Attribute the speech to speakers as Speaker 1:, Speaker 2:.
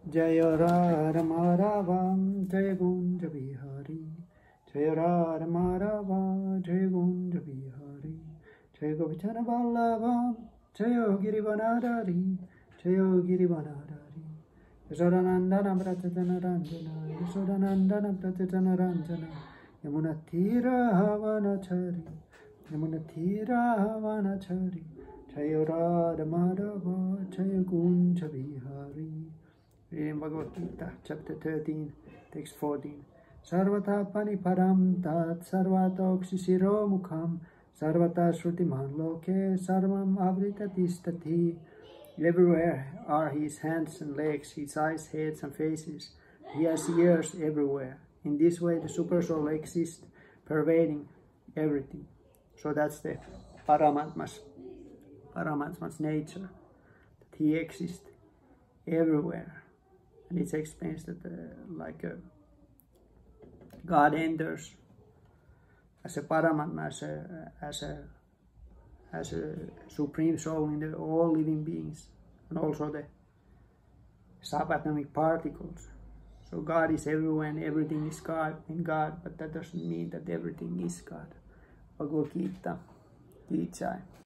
Speaker 1: Jai Ram Ram Jai Gunj Bihari, Jai Ram Ram Jai Gunj Bihari, Jai गोपिचन Vallabham Jai गिरिवनाधारी, Jai गिरिवनाधारी। Yashodanandan प्रचतन Ranjana, Yashodanandan प्रचतन Ranjana, Yamuna तीरावनचरी, Yamuna तीरावनचरी, Jai Ram Ram Jai Gunj Bihari. In Bhagavad Gita, chapter 13, text 14. Sarvata paniparam tat sarvatoksishiro mukham sarvata shrutiman loke sarvam avritatistati. Everywhere are his hands and legs, his eyes, heads and faces. He has ears everywhere. In this way the super soul exists, pervading everything. So that's the Paramatma's nature, that he exists everywhere. And it explains that God enters as a Paramatma, as a supreme soul in all living beings, and also the subatomic particles. So God is everywhere and everything is God in God, but that doesn't mean that everything is God. Bhagavad Gita, Ki Jai.